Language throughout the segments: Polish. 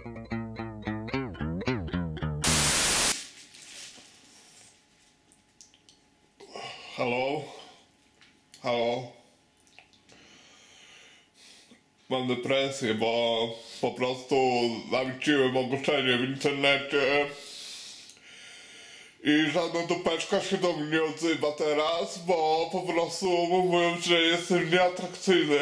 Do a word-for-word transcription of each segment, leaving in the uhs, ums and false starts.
Halo? Halo? Mam depresję, bo po prostu zawróciłem ogłoszenie w internecie i żadna dupeczka się do mnie nie odzywa teraz, bo po prostu mówią, że jestem nieatrakcyjny.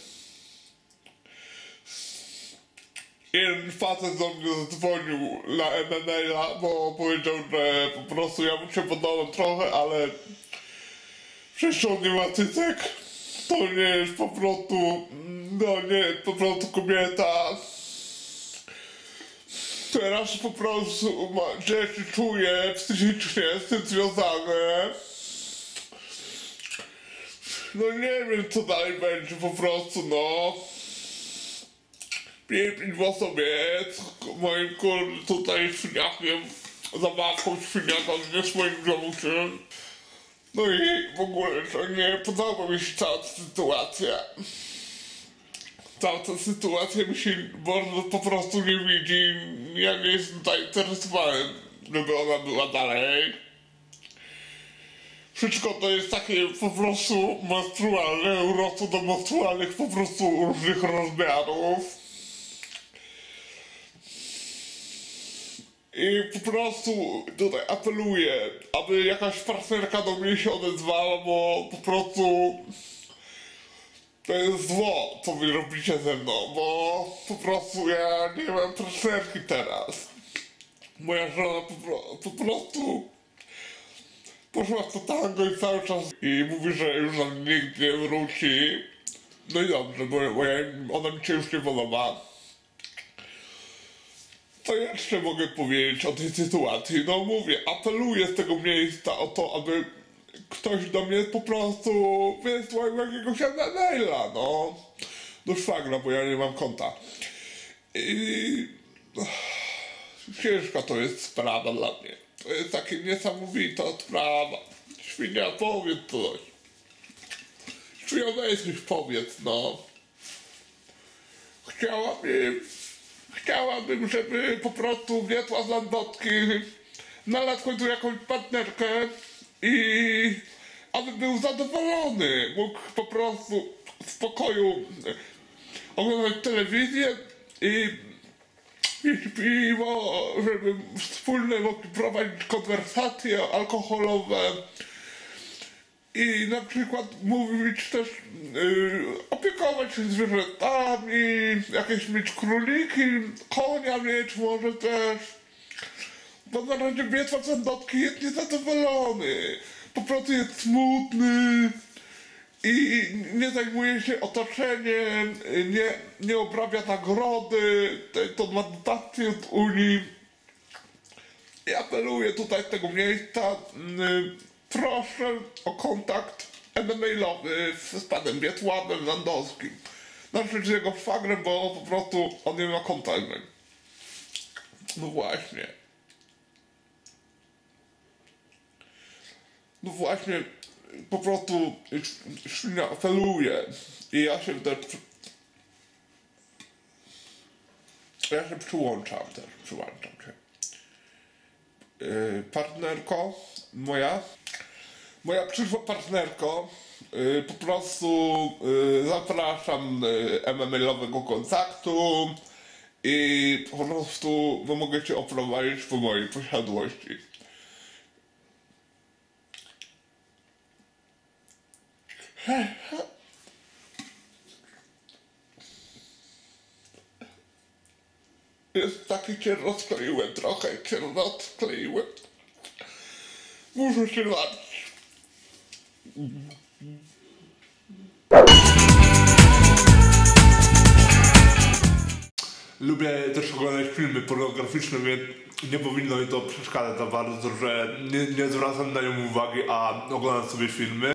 Jeden facet do mnie zadzwonił na M M A, bo powiedział, że po prostu ja mu się podobam trochę, ale przecież on nie ma cycek. To nie jest po prostu, no nie jest po prostu kobieta. Teraz po prostu ma, że się czuję psychicznie z tym związane. No nie wiem, co dalej będzie po prostu, no. Piękny głosowiec, moim kurde tutaj świniakiem, zabawką świniaka, nie swoim ziomuszem. No i w ogóle to nie podoba mi się cała ta sytuacja. Cała ta sytuacja mi się bardzo po prostu nie widzi. Ja nie jestem zainteresowany, żeby ona była dalej. Wszystko to jest takie po prostu menstrualne, urosło do menstrualnych po prostu różnych rozmiarów. I po prostu tutaj apeluję, aby jakaś partnerka do mnie się odezwała, bo po prostu to jest zło, co wy robicie ze mną, bo po prostu ja nie mam partnerki teraz. Moja żona po, po prostu poszła w to tango i cały czas i mówi, że już nam nigdy nie wróci. No i dobrze, bo, bo ja, ona mi się już nie podoba. Co jeszcze mogę powiedzieć o tej sytuacji? No mówię, apeluję z tego miejsca o to, aby ktoś do mnie po prostu wysłał jakiegoś maila, no. Do szwagra, bo ja nie mam konta. I... ciężka to jest sprawa dla mnie. To jest takie niesamowita sprawa. Świnia, powiedz coś. Świnia, weź coś powiedz, no. Chciałabym... Chciałabym, żeby po prostu Wiesław Landowski znalazł w końcu jakąś partnerkę i aby był zadowolony. Mógł po prostu w spokoju oglądać telewizję i pić piwo, żeby wspólnie mogli prowadzić konwersacje alkoholowe i na przykład mówić też, yy, opiekować się zwierzętami, jakieś mieć króliki, konia mieć może też. Bo na razie Wiesław Landowski jest niezadowolony, po prostu jest smutny i nie zajmuje się otoczeniem, nie, nie uprawia nagrody, to ma dotacje z Unii. I apeluję tutaj z tego miejsca, yy, proszę o kontakt e-mailowy z panem Wiesławem Landowskim. Znaczy z jego szwagrem, bo po prostu on nie ma konta e-mail. No właśnie. No właśnie, po prostu świnia apeluje i ja się też... Ja się przyłączam też, przyłączam się. Yy, partnerko moja, moja przyszła partnerko, yy, po prostu yy, zapraszam yy, e-mailowego kontaktu i po prostu no, mogę cię oprowadzić po mojej posiadłości. Jest taki, cię rozkleiłem trochę, cię rozkleiłem. Muszę się napić. Lubię też oglądać filmy pornograficzne, więc nie powinno mi to przeszkadzać za bardzo, że nie, nie zwracam na nią uwagi, a oglądam sobie filmy.